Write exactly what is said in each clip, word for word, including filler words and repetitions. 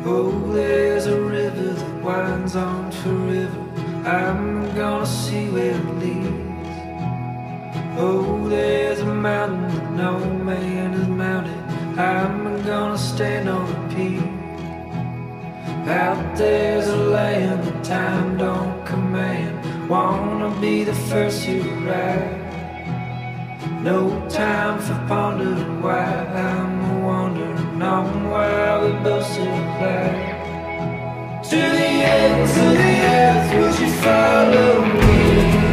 Oh, there's a river that winds on forever. I'm gonna see where it leads. Oh, there's a mountain that no man has mounted. I'm gonna stand on a peak. Out there's a land that time don't command. Wanna be the first to arrive. No time for pondering why. I'm wandering on while we both still fly. To the ends of the earth, would you follow me?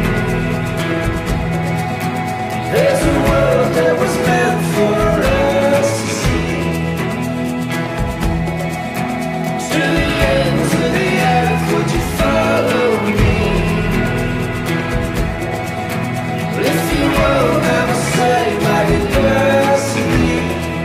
There's a world that was meant for us to see. To the ends of the earth, would you follow me? If you won't, I'ma say my goodbyes to me.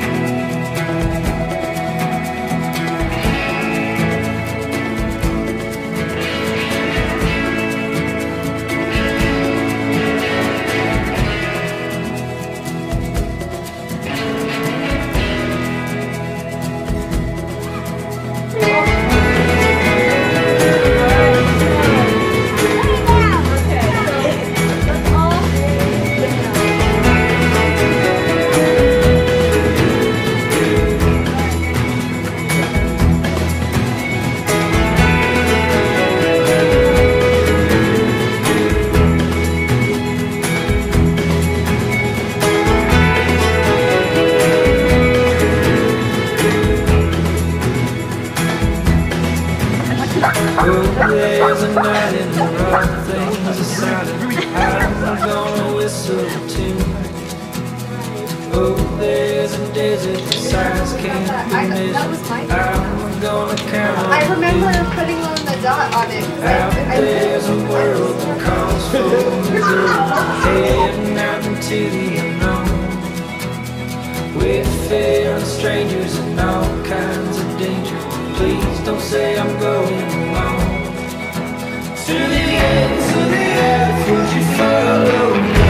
There's a night in the rock, things are silent. I'm gonna whistle a tune. Oh, there's a desert the size can't be measured. I'm gonna count on I remember putting on the dot on it. Out there's a world that calls for Missouri, heading out into the unknown, with fear and strangers and all kinds of danger. Please don't say I'm going alone. To the ends of the earth, would you follow me?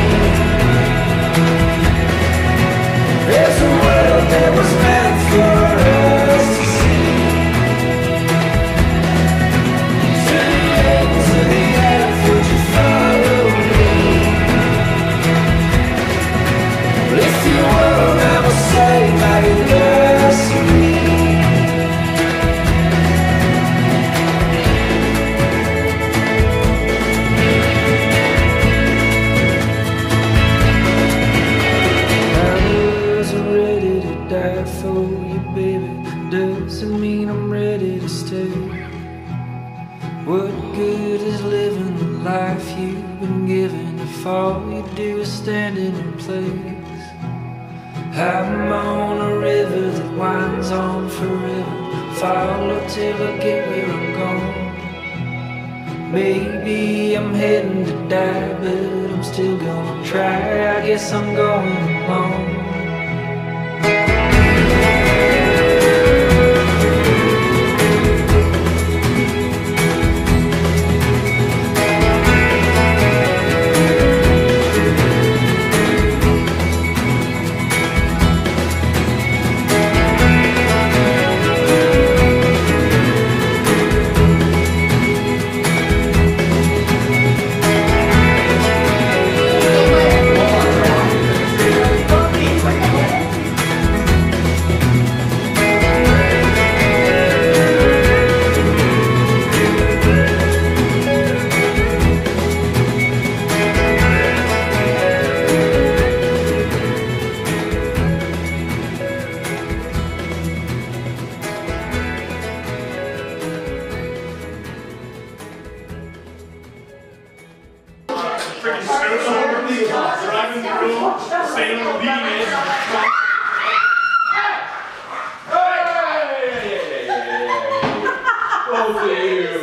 There's a world that was meant for us to see. To the ends of the earth, would you follow me? But if you won't, I'ma say my goodbyes to me. For you, baby, doesn't mean I'm ready to stay. What good is living the life you've been given if all you do is standing in place? I'm on a river that winds on forever. Follow till I get where I'm going. Maybe I'm heading to die, but I'm still gonna try. I guess I'm going alone. Freaking snowstorm, driving the road, saying on the beat, man. Hey! Hey! Hey! Hey! Hey!